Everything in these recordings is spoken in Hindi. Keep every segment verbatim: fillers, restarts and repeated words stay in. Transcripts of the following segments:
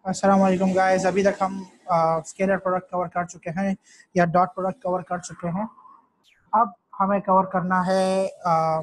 अस्सलाम वालेकुम गाइस। अभी तक हम स्केलर प्रोडक्ट कवर कर चुके हैं या डॉट प्रोडक्ट कवर कर चुके हैं। अब हमें कवर करना है आ,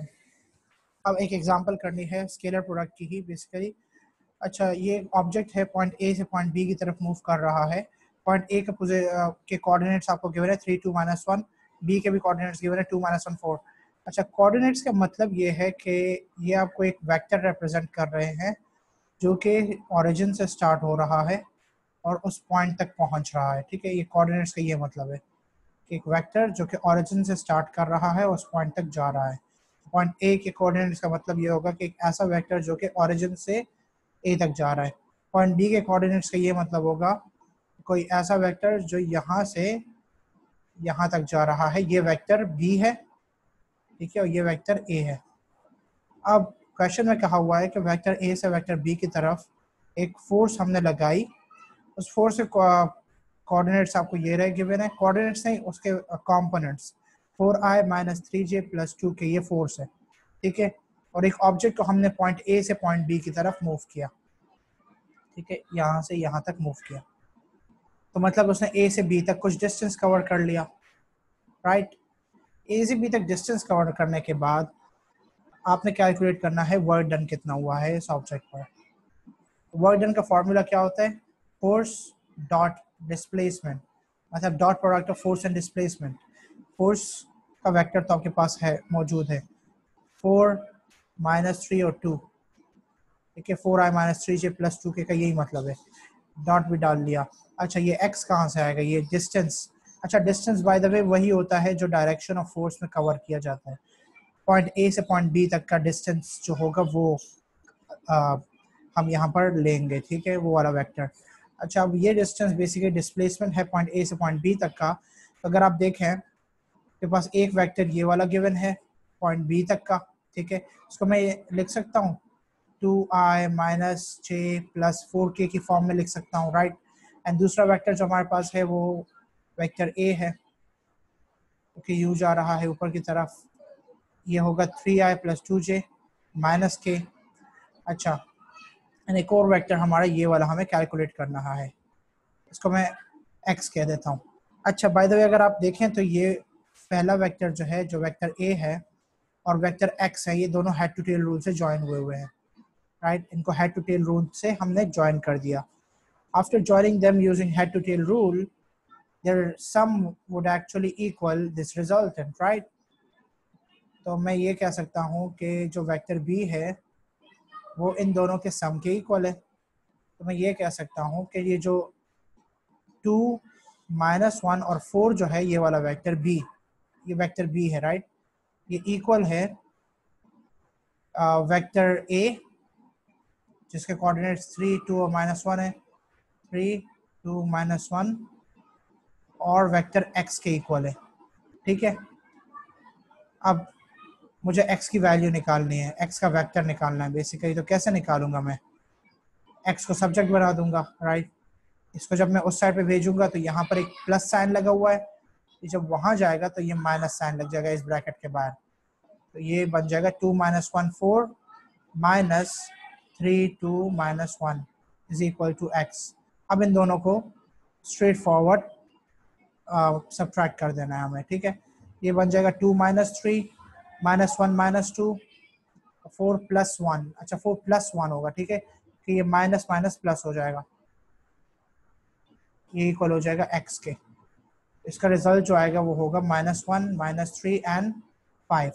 अब एक एग्जांपल करनी है स्केलर प्रोडक्ट की ही बेसिकली। अच्छा, ये ऑब्जेक्ट है, पॉइंट ए से पॉइंट बी की तरफ मूव कर रहा है। पॉइंट ए के पोजे के कोऑर्डिनेट्स आपको गिवन है three two minus one, B के भी कोऑर्डिनेट्स गिवन है टू माइनस वन फोर। अच्छा, कोऑर्डिनेट्स का मतलब ये है कि ये आपको एक वेक्टर रिप्रेजेंट कर रहे हैं जो कि ओरिजिन से स्टार्ट हो रहा है और उस पॉइंट तक पहुंच रहा है। ठीक है, ये कोऑर्डिनेट्स का ये मतलब है कि एक वेक्टर जो कि ओरिजिन से स्टार्ट कर रहा है उस पॉइंट तक जा रहा है। पॉइंट ए के कोऑर्डिनेट्स का मतलब ये होगा कि एक ऐसा वेक्टर जो कि ओरिजिन से ए तक जा रहा है। पॉइंट बी के कोऑर्डिनेट्स का ये मतलब होगा कोई ऐसा वेक्टर जो यहाँ से यहाँ तक जा रहा है, ये वेक्टर बी है। ठीक है, और ये वेक्टर ए है। अब क्वेश्चन में कहा हुआ है कि वेक्टर ए से वेक्टर बी की तरफ एक फोर्स हमने लगाई। उस फोर्स के कोऑर्डिनेट्स आपको ये रहे गिवन है, कोऑर्डिनेट्स नहीं उसके components, four I minus three J plus two K ये फोर्स है। ठीक है, और एक ऑब्जेक्ट को हमने पॉइंट ए से पॉइंट बी की तरफ मूव किया। ठीक है, यहाँ से यहाँ तक मूव किया तो मतलब उसने ए से बी तक कुछ डिस्टेंस कवर कर लिया। राइट, ए से बी तक डिस्टेंस कवर करने के बाद आपने कैलकुलेट करना है वर्क डन कितना हुआ है इस ऑब्जेक्ट पर। वर्क डन का फॉर्मूला क्या होता है? फोर्स डॉट डिस्प्लेसमेंट, मतलब dot product of force and displacement. Force का वेक्टर तो आपके पास है, मौजूद है, फोर माइनस थ्री और टू। ठीक है, four I minus three J plus two K का यही मतलब है। डॉट भी डाल लिया। अच्छा, ये एक्स कहाँ से आएगा? ये डिस्टेंस। अच्छा, डिस्टेंस बाय द वे वही होता है जो डायरेक्शन ऑफ फोर्स में कवर किया जाता है। पॉइंट ए से पॉइंट बी तक का डिस्टेंस जो होगा वो आ, हम यहाँ पर लेंगे। ठीक है, वो वाला वेक्टर। अच्छा, अब ये डिस्टेंस बेसिकली डिस्प्लेसमेंट है पॉइंट ए से पॉइंट बी तक का। तो अगर आप देखें के पास एक वेक्टर ये वाला गिवन है पॉइंट बी तक का। ठीक है, इसको मैं लिख सकता हूँ two I minus J plus four K की फॉर्म में लिख सकता हूँ। राइट, एंड दूसरा वेक्टर जो हमारे पास है वो वेक्टर ए है। ओके, यू जा रहा है ऊपर की तरफ, ये होगा three I plus two J minus K. अच्छा, एंड एक और वेक्टर हमारा ये वाला हमें कैलकुलेट करना है, इसको मैं एक्स कह देता हूँ। अच्छा, बाय द वे अगर आप देखें तो ये पहला वेक्टर जो है, जो वेक्टर ए है और वेक्टर एक्स है, ये दोनों हेड टू टेल रूल से ज्वाइन हुए हुए हैं। राइट, इनको हेड टू टेल रूल से हमने ज्वाइन कर दिया। After joining them using head to tail rule, their sum would actually equal this resultant, right? तो मैं ये कह सकता हूँ कि जो वेक्टर बी है वो इन दोनों के सम के इक्वल है। तो मैं ये कह सकता हूँ कि ये जो टू माइनस वन और फोर जो है, ये वाला वेक्टर बी, ये वेक्टर बी है। राइट, ये इक्वल है वेक्टर ए जिसके कोऑर्डिनेट्स थ्री टू और माइनस वन है, थ्री टू माइनस वन, और वेक्टर एक्स के इक्वल है। ठीक है, अब मुझे x की वैल्यू निकालनी है, x का वेक्टर निकालना है बेसिकली। तो कैसे निकालूंगा मैं? x को सब्जेक्ट बना दूंगा। राइट, इसको जब मैं उस साइड पे भेजूंगा तो यहाँ पर एक प्लस साइन लगा हुआ है, जब वहां जाएगा तो ये माइनस साइन लग जाएगा इस ब्रैकेट के बाहर। तो ये बन जाएगा two minus one four minus three two minus one is equal to X. अब इन दोनों को स्ट्रेट फॉरवर्ड सब्ट्रैक्ट कर देना है हमें। ठीक है, ये बन जाएगा two minus three minus one minus two, four plus one. अच्छा, फोर प्लस वन होगा। ठीक है, कि ये माइनस माइनस प्लस हो जाएगा, ये इक्वल हो जाएगा एक्स के। इसका रिजल्ट जो आएगा वो होगा minus one minus three and five.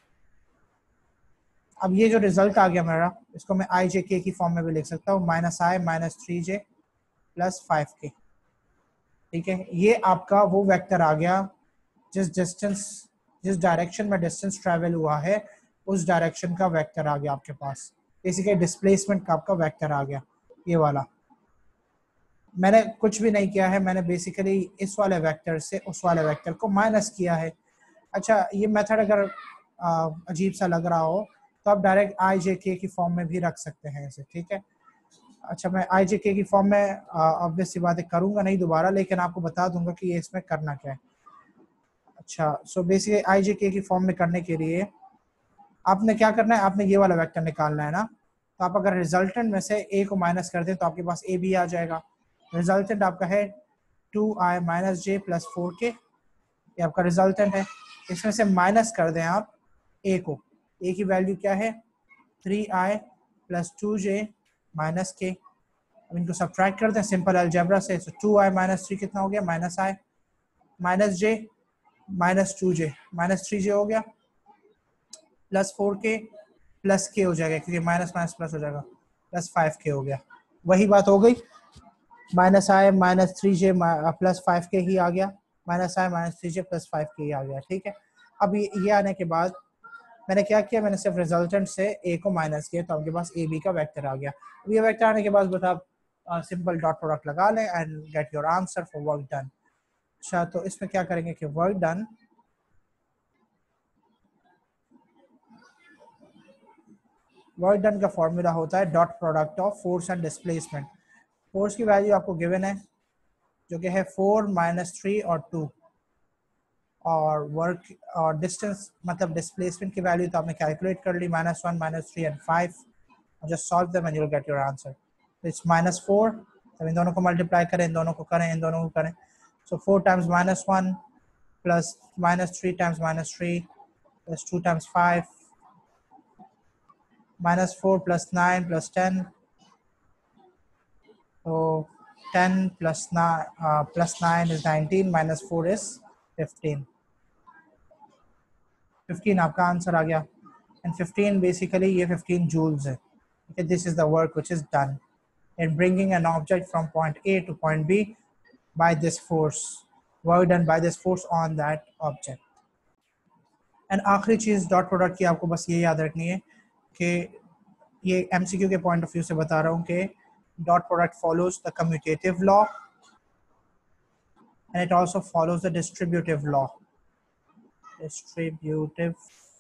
अब ये जो रिजल्ट आ गया मेरा, इसको मैं आई जे के की फॉर्म में भी लिख सकता हूँ, minus I minus three J plus five K. ठीक है, ये आपका वो वेक्टर आ गया जिस डिस्टेंस, जिस डायरेक्शन में डिस्टेंस ट्रेवल हुआ है उस डायरेक्शन का वेक्टर आ गया आपके पास। बेसिकली डिस्प्लेसमेंट का आपका वेक्टर आ गया ये वाला। मैंने कुछ भी नहीं किया है, मैंने बेसिकली इस वाले वेक्टर से उस वाले वेक्टर को माइनस किया है। अच्छा, ये मेथड अगर आ, अजीब सा लग रहा हो तो आप डायरेक्ट आई जे के की फॉर्म में भी रख सकते हैं इसे। ठीक है, अच्छा, मैं आई जे के की फॉर्म में ऑब्वियस सी बातें करूंगा नहीं दोबारा, लेकिन आपको बता दूंगा कि ये इसमें करना क्या है। अच्छा, सो बेसिकली आई जे के की फॉर्म में करने के लिए आपने क्या करना है, आपने ये वाला वेक्टर निकालना है ना। तो आप अगर रिजल्टेंट में से ए को माइनस कर दें तो आपके पास ए भी आ जाएगा। रिजल्टेंट आपका है two I minus J plus four K, ये आपका रिजल्टेंट है। इसमें से माइनस कर दें आप ए को, ए की वैल्यू क्या है three I plus two J minus K. अब इनको सब्ट्रैक्ट कर दें सिंपल अलजेब्रा से, तो टू आई माइनस थ्री कितना हो गया minus I minus J minus two J minus three J हो गया प्लस फोर के प्लस के हो जाएगा क्योंकि माइनस माइनस प्लस हो जाएगा प्लस फाइव के हो गया। वही बात हो गई, minus I minus three J plus five K ही आ गया, minus I minus three J plus five K ही आ गया। ठीक है, अब ये, ये आने के बाद मैंने क्या किया, मैंने सिर्फ रिजल्टेंट से ए को माइनस किया तो आपके पास ए बी का वेक्टर आ गया। अब ये वेक्टर आने के बाद बस आप सिंपल डॉट प्रोडक्ट लगा लें and get your answer for work done. अच्छा, तो इसमें क्या करेंगे कि वर्क डन वर्क डन का फॉर्मूला होता है dot product of force and displacement. Force की वैल्यू आपको गिवन है जो कि है फोर माइनस थ्री और टू, और वर्क और डिस्टेंस मतलब डिस्प्लेसमेंट की वैल्यू तो आपने कैलकुलेट कर ली minus one minus three and five. Just solve them and you will get your answer. It's minus four, तो इन दोनों को मल्टीप्लाई करें, इन दोनों को करें, इन दोनों को करें। So four times minus one plus minus three times minus three plus two times five minus four plus nine plus ten, so ten plus nine uh, plus nine is nineteen, minus four is fifteen. fifteen आपका आंसर आ गया, and fifteen basically ये fifteen joules है। Okay, this is the work which is done in bringing an object from point A to point B by this force, work done by this force on that object। and आखिरी चीज़ डॉट प्रोडक्ट की आपको बस ये याद रखनी है कि ये एमसीक्यू के पॉइंट ऑफ व्यू से बता रहा हूँ कि dot product follows the commutative law and it also follows the distributive law. Distributive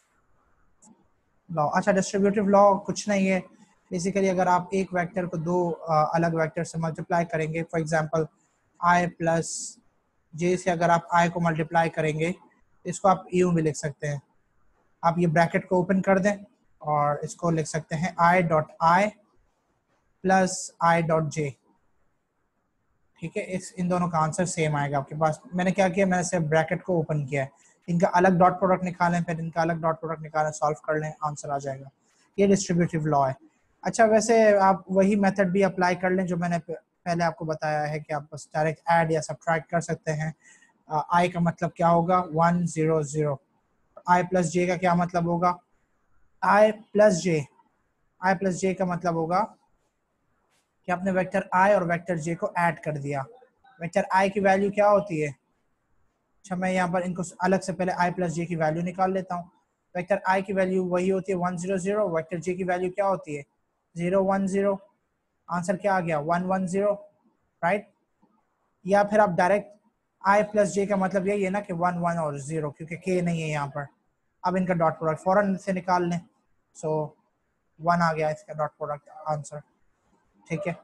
law, अच्छा डिस्ट्रीब्यूटिव लॉ कुछ नहीं है बेसिकली, अगर आप एक वेक्टर को दो आ, अलग वेक्टर से मल्टीप्लाई करेंगे, for example I plus J से अगर आप आई को मल्टीप्लाई करेंगे इसको आप यूं भी लिख सकते हैं, आप ये ब्रैकेट को ओपन कर दें और इसको लिख सकते हैं I dot I plus I dot J. ठीक है, इस इन दोनों का आंसर सेम आएगा आपके पास। मैंने क्या किया, मैंने सिर्फ ब्रैकेट को ओपन किया है, इनका अलग डॉट प्रोडक्ट निकालें, फिर इनका अलग डॉट प्रोडक्ट निकालें, सॉल्व कर लें, आंसर आ जाएगा। ये डिस्ट्रीब्यूटिव लॉ है। अच्छा, वैसे आप वही मेथड भी अप्लाई कर लें जो मैंने पहले आपको बताया है कि आप बस डायरेक्ट ऐड या सब्ट्रैक्ट कर सकते हैं। आई का मतलब क्या होगा one zero zero, I plus J का क्या मतलब होगा आई प्लस जे, आई प्लस जे का मतलब होगा कि आपने वेक्टर आई और वेक्टर जे को ऐड कर दिया। वेक्टर आई की वैल्यू क्या होती है, अच्छा मैं यहाँ पर इनको अलग से पहले आई प्लस जे की वैल्यू निकाल लेता हूँ। वेक्टर आई की वैल्यू वही होती है one zero zero, vector J की वैल्यू क्या होती है जीरो वन जीरो। आंसर क्या आ गया वन वन जीरो, राइट। या फिर आप डायरेक्ट आई प्लस जे का मतलब यही है ना कि वन वन और जीरो, क्योंकि के नहीं है यहाँ पर। अब इनका डॉट प्रोडक्ट फौरन से निकाल लें, सो वन आ गया इसका डॉट प्रोडक्ट आंसर। ठीक है,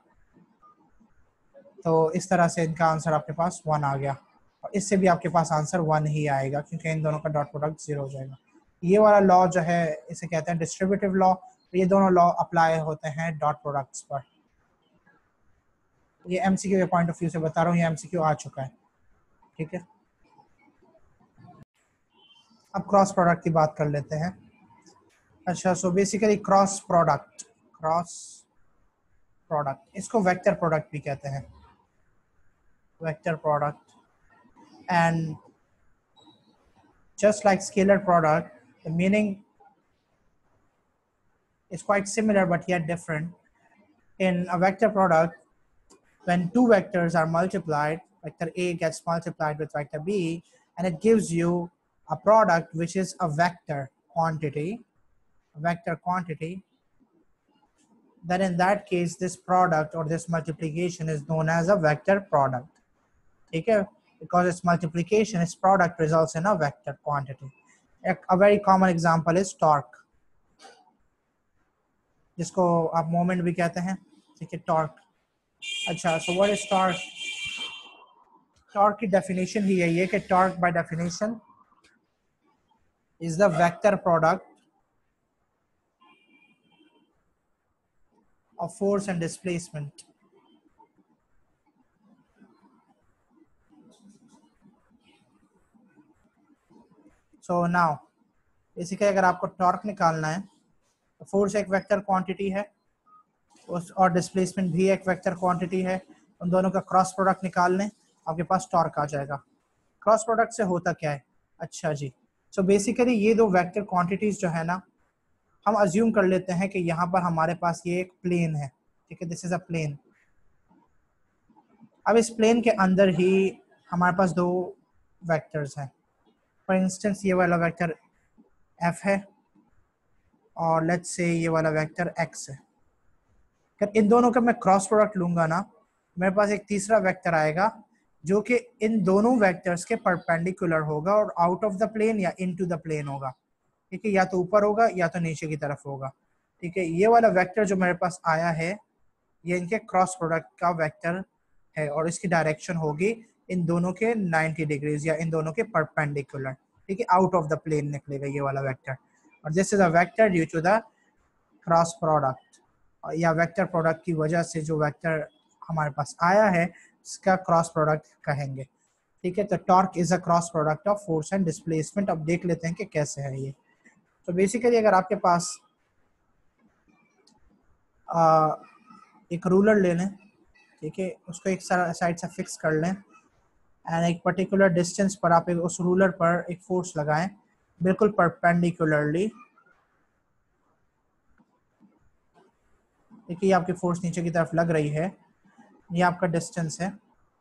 तो इस तरह से इनका आंसर आपके पास वन आ गया, और इससे भी आपके पास आंसर वन ही आएगा क्योंकि इन दोनों का डॉट प्रोडक्ट जीरो हो जाएगा। ये वाला लॉ जो है इसे कहते हैं डिस्ट्रीब्यूटिव लॉ। तो ये दोनों लॉ अप्लाई होते हैं डॉट प्रोडक्ट्स पर। ये एमसीक्यू के पॉइंट ऑफ व्यू से बता रहा हूँ, ये एमसीक्यू आ चुका है। ठीक है, अब क्रॉस प्रोडक्ट की बात कर लेते हैं। अच्छा, so basically cross product cross product इसको वेक्टर प्रोडक्ट भी कहते हैं, vector product. And just like scalar product, the meaning is quite similar but yet different. In a vector product, when two vectors are multiplied, vector A gets multiplied with vector B, and it gives you a product which is a vector quantity, a vector quantity, then in that case, this product or this multiplication is known as a vector product. Okay? Because its multiplication, its product results in a vector quantity. A very common example is torque, जिसको आप मोमेंट भी कहते हैं। ठीक है, टॉर्क। अच्छा, so what is torque? Torque की डेफिनेशन ही यही है कि torque by definition is the vector product of force and displacement. So now basically अगर आपको टॉर्क निकालना है तो फोर्स एक वेक्टर क्वांटिटी है उस और डिस्प्लेसमेंट भी एक वेक्टर क्वांटिटी है, उन दोनों का क्रॉस प्रोडक्ट निकाल लें, आपके पास टॉर्क आ जाएगा। क्रॉस प्रोडक्ट से होता क्या है? अच्छा जी, सो so बेसिकली ये दो वेक्टर क्वांटिटीज जो है ना, हम अज्यूम कर लेते हैं कि यहाँ पर हमारे पास ये एक प्लेन है, ठीक है, दिस इज अ प्लेन। अब इस प्लेन के अंदर ही हमारे पास दो वेक्टर्स हैं। फॉर इंस्टेंस ये वाला वेक्टर एफ है और लेट्स से ये वाला वेक्टर एक्स है। अगर इन दोनों का मैं क्रॉस प्रोडक्ट लूंगा ना, मेरे पास एक तीसरा वेक्टर आएगा जो कि इन दोनों वेक्टर्स के परपेंडिकुलर होगा और आउट ऑफ द प्लेन या इनटू द प्लेन होगा, ठीक है, या तो ऊपर होगा या तो नीचे की तरफ होगा, ठीक है। ये वाला वेक्टर जो मेरे पास आया है ये इनके क्रॉस प्रोडक्ट का वेक्टर है और इसकी डायरेक्शन होगी इन दोनों के नाइंटी डिग्रीज या इन दोनों के परपेंडिकुलर, ठीक है, आउट ऑफ द प्लेन निकलेगा ये वाला वेक्टर। और this is a vector due to the cross product, या वेक्टर प्रोडक्ट की वजह से जो वेक्टर हमारे पास आया है इसका क्रॉस प्रोडक्ट कहेंगे, ठीक है। तो torque is a cross product of force and displacement. अब देख लेते हैं कि कैसे है ये। तो बेसिकली अगर आपके पास आ, एक रूलर ले लें, ठीक है, उसको एक साइड से फिक्स कर लें एंड एक पर्टिकुलर डिस्टेंस पर आप एक उस रूलर पर एक फोर्स लगाएं बिल्कुल परपेंडिकुलरली, देखिए आपकी फोर्स नीचे की तरफ लग रही है, ये आपका डिस्टेंस है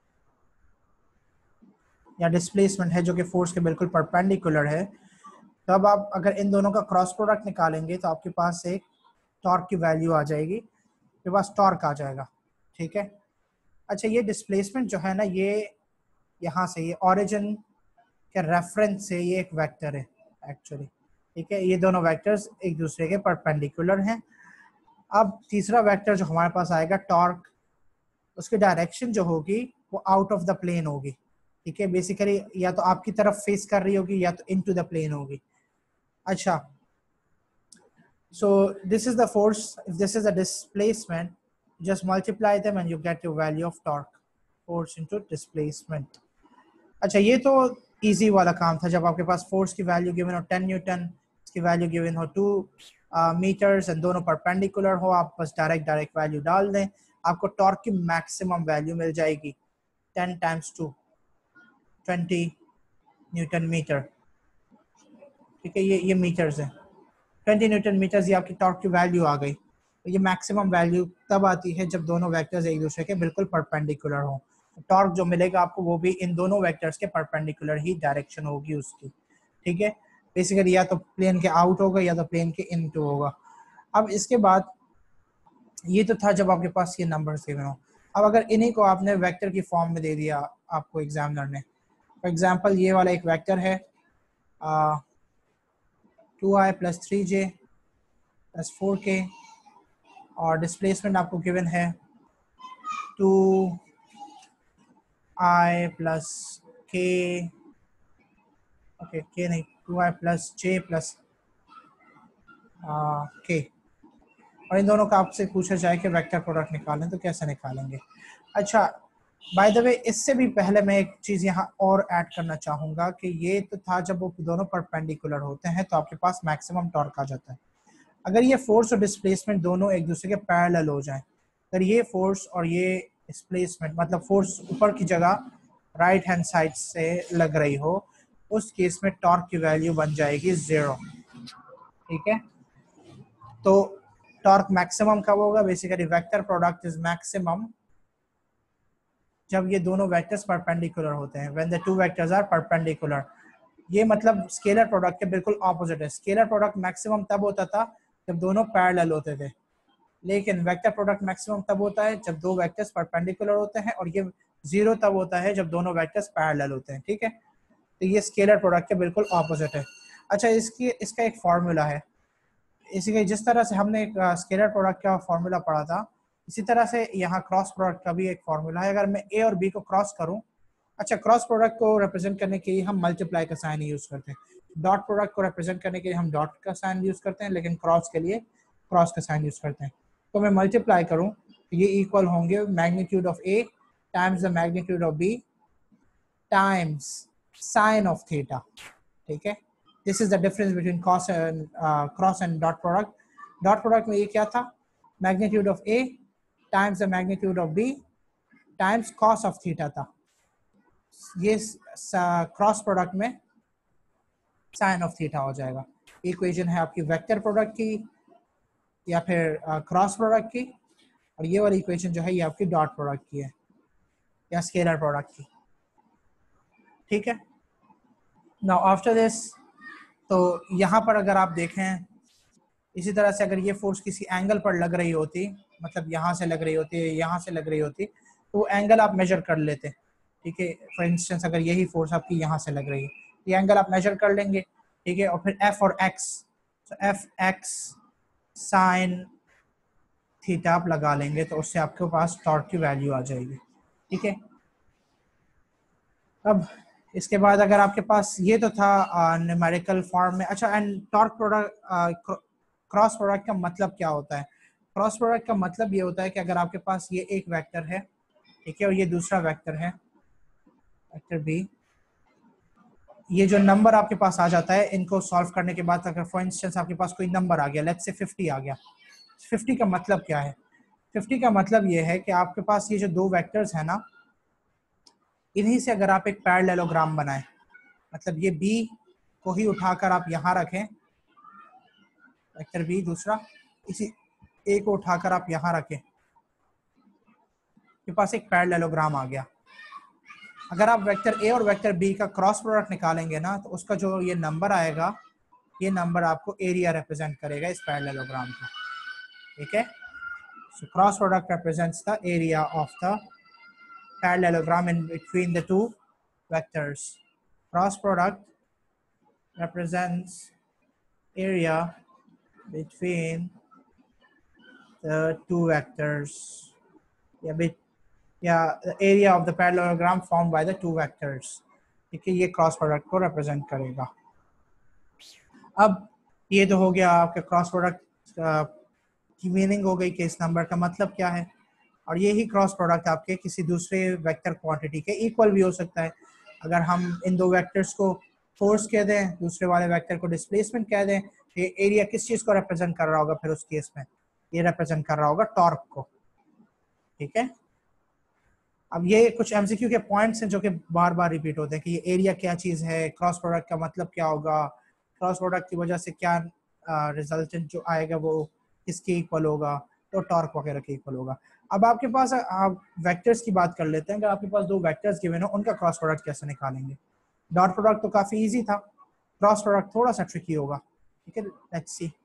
या डिस्प्लेसमेंट है जो कि फोर्स के बिल्कुल परपेंडिकुलर है। तो अब आप अगर इन दोनों का क्रॉस प्रोडक्ट निकालेंगे तो आपके पास एक टॉर्क की वैल्यू आ जाएगी, आपके पास टॉर्क आ जाएगा, ठीक है। अच्छा, ये डिस्प्लेसमेंट जो है ना, ये यहाँ से ये ओरिजिन के रेफरेंस से ये एक वेक्टर है एक्चुअली, ठीक है, ये दोनों वेक्टर्स एक दूसरे के परपेंडिकुलर हैं। अब तीसरा वेक्टर जो हमारे पास आएगा टॉर्क, उसकी डायरेक्शन जो होगी वो आउट ऑफ द प्लेन होगी, ठीक है, बेसिकली या तो आपकी तरफ फेस कर रही होगी या तो इनटू द प्लेन होगी। अच्छा, so this is the force, if this is a displacement, just multiply them and you get your value of torque, force into displacement। अच्छा, ये तो इजी वाला काम था, जब आपके पास फोर्स की वैल्यू गिवन हो टेन न्यूटन, इसकी वैल्यू गिवन हो टू मीटर्स एंड दोनों परपेंडिकुलर हो, आप बस डायरेक्ट डायरेक्ट वैल्यू डाल दें, आपको टॉर्क की मैक्सिमम वैल्यू मिल जाएगी ten times two twenty newton metre, ठीक है, ये ये मीटर्स है, ट्वेंटी न्यूटन मीटर्स, ये आपकी टॉर्क की वैल्यू आ गई। तो ये मैक्सिमम वैल्यू तब आती है जब दोनों वेक्टर्स एक दूसरे के बिल्कुल परपेंडिकुलर हो। टॉर्क जो मिलेगा आपको वो भी इन दोनों वेक्टर्स के परपेंडिकुलर ही डायरेक्शन होगी उसकी, ठीक है, बेसिकली या तो प्लेन के आउट होगा या तो प्लेन के इनटू होगा। अब इसके बाद ये तो था जब आपके पास ये नंबर्स गिवन हो। अब अगर इन्हीं को आपने वेक्टर की फॉर्म में दे दिया आपको एग्जामिनर ने, फॉर एग्जाम्पल ये वाला एक वेक्टर है two I plus three J plus four K और डिस्प्लेसमेंट आपको गिवन है two I plus K, okay K नहीं, two I plus J plus K, और इन दोनों का आपसे पूछा जाए कि वेक्टर प्रोडक्ट निकालें तो कैसे निकालेंगे। अच्छा, बाय द वे इससे भी पहले मैं एक चीज़ यहाँ और ऐड करना चाहूँगा कि ये तो था जब वो दोनों परपेंडिकुलर होते हैं तो आपके पास मैक्सिमम टॉर्क आ जाता है। अगर ये फोर्स और डिस्प्लेसमेंट दोनों एक दूसरे के पैरेलल हो जाएं, अगर ये फोर्स और ये डिस्प्लेसमेंट मतलब फोर्स ऊपर की जगह राइट हैंड साइड से लग रही हो, उस केस में टॉर्क की वैल्यू बन जाएगी जीरो, ठीक है। तो टॉर्क मैक्सिमम कब होगा? Basically vector product is maximum जब ये दोनों वेक्टर्स परपेंडिकुलर होते हैं, when the two vectors are perpendicular. ये मतलब स्केलर प्रोडक्ट के बिल्कुल ऑपोजिट है। स्केलर प्रोडक्ट मैक्सिमम तब होता था जब दोनों पैरेलल होते थे, लेकिन वेक्टर प्रोडक्ट मैक्सिमम तब होता है जब दो वेक्टर्स परपेंडिकुलर होते हैं, और ये जीरो तब होता है जब दोनों वेक्टर्स पैरेलल होते हैं, ठीक है। तो ये स्केलर प्रोडक्ट के बिल्कुल ऑपोजिट है। अच्छा, इसकी इसका एक फार्मूला है, इसी के जिस तरह से हमने एक स्केलर प्रोडक्ट का फार्मूला पढ़ा था, इसी तरह से यहाँ क्रॉस प्रोडक्ट का भी एक फार्मूला है। अगर मैं ए और बी को क्रॉस करूँ, अच्छा, क्रॉस प्रोडक्ट को रिप्रेजेंट करने के लिए हम मल्टीप्लाई का साइन यूज करते हैं, डॉट प्रोडक्ट को रिप्रेजेंट करने के लिए हम डॉट का साइन यूज करते हैं, लेकिन क्रॉस के लिए क्रॉस का साइन यूज करते हैं। को मैं मल्टीप्लाई करूं तो ये इक्वल होंगे magnitude of A times the magnitude of B times sine of theta. ठीक है, this is the difference between cos and cross and dot product. Dot product में ये क्या था, magnitude of A times the magnitude of B times cos of theta था। ये क्रॉस प्रोडक्ट में साइन ऑफ थीटा हो जाएगा। इक्वेशन है आपकी वेक्टर प्रोडक्ट की या फिर क्रॉस प्रोडक्ट की, और ये वाली इक्वेशन जो है ये आपकी डॉट प्रोडक्ट की है या स्केलर प्रोडक्ट की। ठीक है, नाउ आफ्टर दिस, तो यहाँ पर अगर आप देखें इसी तरह से अगर ये फोर्स किसी एंगल पर लग रही होती, मतलब यहाँ से लग रही होती है, यहाँ से लग रही होती, तो वो एंगल आप मेजर कर लेते। ठीक है, फॉर इंस्टेंस अगर यही फोर्स आपकी यहाँ से लग रही है, ये एंगल आप मेजर कर लेंगे। ठीक है, और फिर एफ और एक्स, तो एफ एक्स साइन थीटा आप लगा लेंगे, तो उससे आपके पास टॉर्क की वैल्यू आ जाएगी। ठीक है, अब इसके बाद अगर आपके पास ये तो था न्यूमेरिकल फॉर्म में। अच्छा, and torque product cross product का मतलब क्या होता है? क्रॉस प्रोडक्ट का मतलब ये होता है कि अगर आपके पास ये एक वेक्टर है, ठीक है, और ये दूसरा वेक्टर है वेक्टर बी, ये जो नंबर आपके पास आ जाता है इनको सॉल्व करने के बाद, अगर फॉर इंस्टेंस आपके पास कोई नंबर आ गया, लेट्स से फिफ्टी आ गया, फिफ्टी का मतलब क्या है? फिफ्टी का मतलब ये है कि आपके पास ये जो दो वेक्टर्स है ना, इन्हीं से अगर आप एक पैरेललोग्राम बनाएं, मतलब ये बी को ही उठाकर आप यहाँ रखें, वेक्टर बी दूसरा, इसी ए को उठाकर आप यहाँ रखें, के पास एक पैरेललोग्राम आ गया। अगर आप वेक्टर ए और वेक्टर बी का क्रॉस प्रोडक्ट निकालेंगे ना, तो उसका जो ये नंबर आएगा, ये नंबर आपको एरिया रिप्रेजेंट करेगा इस पैरेललोग्राम का। ठीक है, so cross product represents the area of the parallelogram in between the two vectors. Cross product represents area between the two vectors. Yeah, bit, yeah, the area of the parallelogram formed by the two vectors. ठीक है, ये क्रॉस प्रोडक्ट को रिप्रेजेंट करेगा। अब ये तो हो गया आपके क्रॉस प्रोडक्ट की मीनिंग हो गई कि इस नंबर का मतलब क्या है, और ये ही क्रॉस प्रोडक्ट आपके किसी दूसरे वेक्टर क्वांटिटी के इक्वल भी हो सकता है। अगर हम इन दो वेक्टर्स को फोर्स कह दें, दूसरे वाले वेक्टर को डिस्प्लेसमेंट कह दें, तो ये एरिया किस चीज़ को रिप्रेजेंट कर रहा होगा? फिर उस केस में ये रिप्रेजेंट कर रहा होगा टॉर्क को। ठीक है, अब ये कुछ एमसीक्यू के पॉइंट्स हैं जो कि बार बार रिपीट होते हैं कि ये एरिया क्या चीज़ है, क्रॉस प्रोडक्ट का मतलब क्या होगा, क्रॉस प्रोडक्ट की वजह से क्या रिजल्टेंट जो आएगा वो किसके इक्वल होगा, तो टॉर्क वगैरह के इक्वल होगा। अब आपके पास आप वेक्टर्स की बात कर लेते हैं। अगर आपके पास दो वेक्टर्स गिवन हो, उनका क्रॉस प्रोडक्ट कैसे निकालेंगे? डॉट प्रोडक्ट तो काफी इजी था, क्रॉस प्रोडक्ट थोड़ा सा ट्रिकी होगा। ठीक है, let's see.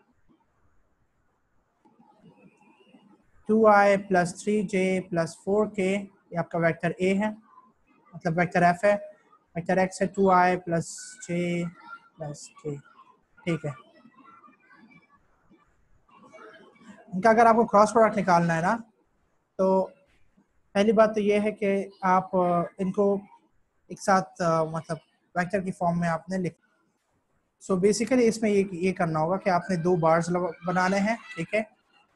Two I plus three J plus four K, ये आपका वेक्टर ए है, मतलब वेक्टर एफ है। वेक्टर एक्स है two I plus J plus K. ठीक है, इनका अगर आपको क्रॉस प्रोडक्ट निकालना है ना, तो पहली बात तो ये है कि आप इनको एक साथ मतलब वेक्टर की फॉर्म में आपने लिख, सो so बेसिकली इसमें ये ये करना होगा कि आपने दो बार्स बनाने हैं। ठीक है,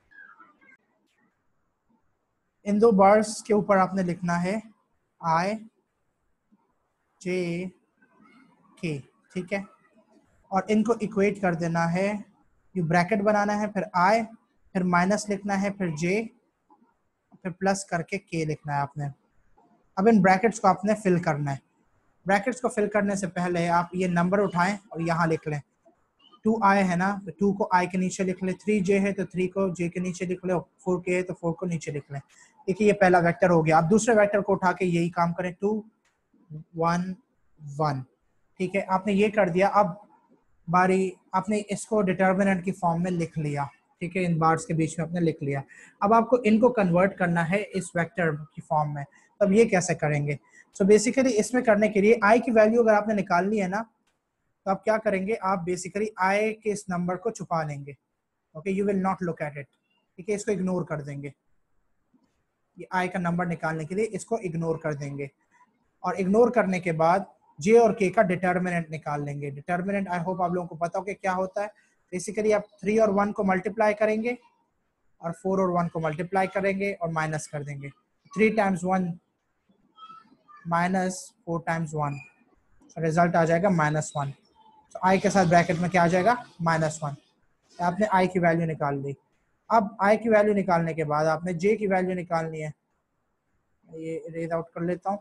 इन दो बार्स के ऊपर आपने लिखना है आई जे के। ठीक है, और इनको इक्वेट कर देना है, ये ब्रैकेट बनाना है, फिर आई, फिर माइनस लिखना है, फिर जे, फिर प्लस करके के लिखना है आपने। अब इन ब्रैकेट्स को आपने फिल करना है। ब्रैकेट्स को फिल करने से पहले आप ये नंबर उठाएं और यहाँ लिख लें। टू आई है ना, तो टू को आई के नीचे लिख लें, थ्री जे है तो थ्री को जे के नीचे लिख लें, फोर के है तो फोर को नीचे लिख लें। देखिए ये पहला वेक्टर हो गया। आप दूसरे वेक्टर को उठा के यही काम करें, टू वन वन। ठीक है, आपने ये कर दिया। अब बारी आपने इसको डिटर्मिनेंट की फॉर्म में लिख लिया। ठीक है, इन बार्स के बीच में आपने लिख लिया। अब आपको इनको कन्वर्ट करना है इस वेक्टर की फॉर्म में। तब ये कैसे करेंगे? सो so बेसिकली इसमें करने के लिए आई की वैल्यू अगर आपने निकालनी है ना, तो आप क्या करेंगे, आप बेसिकली आई के इस नंबर को छुपा लेंगे। Okay, you will not look at it. ठीक है, इसको इग्नोर कर देंगे। ये आई का नंबर निकालने के लिए इसको इग्नोर कर देंगे, और इग्नोर करने के बाद जे और के का डिटर्मिनेंट निकाल लेंगे। डिटर्मिनेंट आई होप आप लोगों को पता हो कि क्या होता है। बेसिकली आप थ्री और वन को मल्टीप्लाई करेंगे और फोर और वन को मल्टीप्लाई करेंगे और माइनस कर देंगे। Three times one minus four times one, result आ जाएगा माइनस वन। तो आई के साथ ब्रैकेट में क्या आ जाएगा, माइनस वन। आपने आई की वैल्यू निकाल ली। अब आई की वैल्यू निकालने के बाद आपने जे की वैल्यू निकालनी है। ये रेज आउट कर लेता हूँ।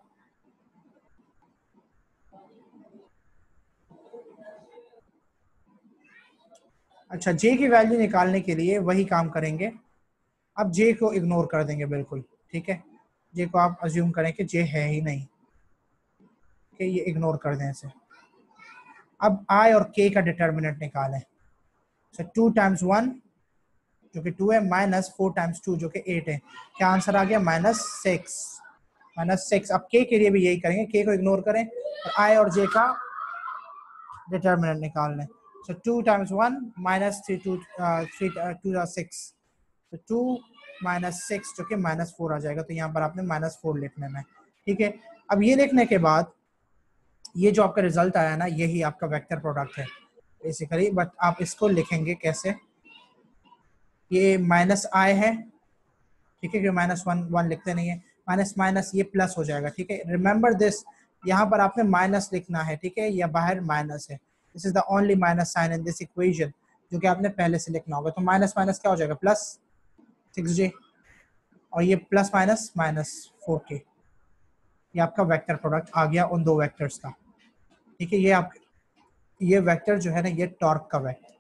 अच्छा, जे की वैल्यू निकालने के लिए वही काम करेंगे। अब जे को इग्नोर कर देंगे बिल्कुल, ठीक है। जे को आप अज्यूम करें कि जे है ही नहीं, कि ये इग्नोर कर दें इसे। अब आई और के का डिटर्मिनेंट निकालें। सो टू टाइम्स वन जो कि टू है, माइनस फोर टाइम्स टू जो कि एट है। क्या आंसर आ गया, माइनस सिक्स। Minus six. अब के के लिए भी यही करेंगे, के को इग्नोर करें और आई और जे का डिटर्मिनेंट निकाल लें। So two times one minus three two three two six, तो टू माइनस सिक्स जो कि माइनस फोर आ जाएगा। तो यहाँ पर आपने माइनस फोर लिख लेना है, ठीक है। अब ये लिखने के बाद ये जो आपका रिजल्ट आया ना, यही आपका वेक्टर प्रोडक्ट है बेसिकली। बट आप इसको लिखेंगे कैसे, ये माइनस आई है, ठीक है, क्योंकि माइनस वन वन लिखते नहीं है। माइनस माइनस ये प्लस हो जाएगा, ठीक है। रिमेंबर दिस, यहाँ पर आपने माइनस लिखना है, ठीक है, या बाहर माइनस है। This is the only minus sign in this equation, जो कि आपने पहले से लिखना होगा। तो माइनस माइनस क्या हो जाएगा, प्लस सिक्स जे, और ये plus minus minus four K. ये आपका वेक्टर प्रोडक्ट आ गया उन दो वेक्टर्स का, ठीक है। ये आप ये वेक्टर जो है ना, ये टॉर्क का vector,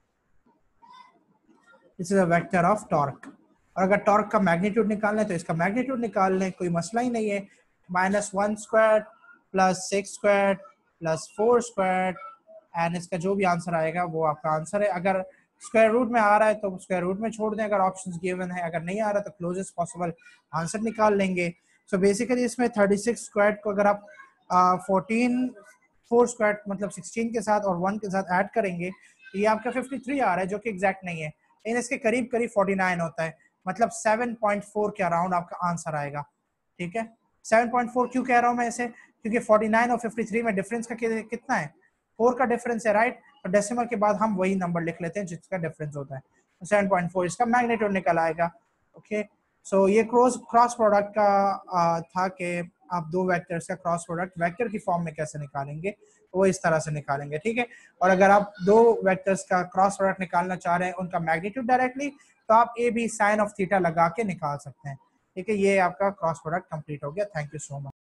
this is a vector of torque. और अगर टॉर्क का मैग्नीट्यूड निकालना है तो इसका मैग्नीट्यूड निकाल लें, कोई मसला ही नहीं है। Minus one square plus six square plus four square, and इसका जो भी आंसर आएगा वो आपका आंसर है। अगर स्क्वायर रूट में आ रहा है तो स्क्वायर रूट में छोड़ दें अगर ऑप्शंस गिवन है, अगर नहीं आ रहा तो क्लोजेस्ट पॉसिबल आंसर निकाल लेंगे। सो so बेसिकली इसमें थर्टी सिक्स स्क्वायर को अगर आप फोर्टीन फोर स्क्वायर मतलब सिक्सटीन के साथ और वन के साथ ऐड करेंगे तो ये आपका फिफ्टी थ्री आ रहा है, जो कि एग्जैक्ट नहीं है, लेकिन इसके करीब करीब फोर्टी नाइन होता है। मतलब सेवन पॉइंट फोर के अराउंड आपका आंसर आएगा, ठीक है। सेवन पॉइंट फोर क्यों कह रहा हूं मैं इसे, क्योंकि फोर्टी नाइन और फिफ्टी थ्री में डिफरेंस का कितना है, फोर का डिफरेंस है, राइट। तो डेसिमल के बाद हम वही नंबर लिख लेते हैं जिसका डिफरेंस होता है। तो सेवन पॉइंट फोर इसका मैग्नीट्यूड निकल आएगा, ओके। सो ये क्रॉस क्रॉस प्रोडक्ट का आ, था कि आप दो वेक्टर्स का क्रॉस प्रोडक्ट वेक्टर की फॉर्म में कैसे निकालेंगे, वो इस तरह से निकालेंगे, ठीक है। और अगर आप दो वेक्टर्स का क्रॉस प्रोडक्ट निकालना चाह रहे हैं उनका मैग्नीट्यूड डायरेक्टली, तो आप A B sine of theta लगा के निकाल सकते हैं, ठीक है। ये आपका क्रॉस प्रोडक्ट कंप्लीट हो गया। Thank you so much.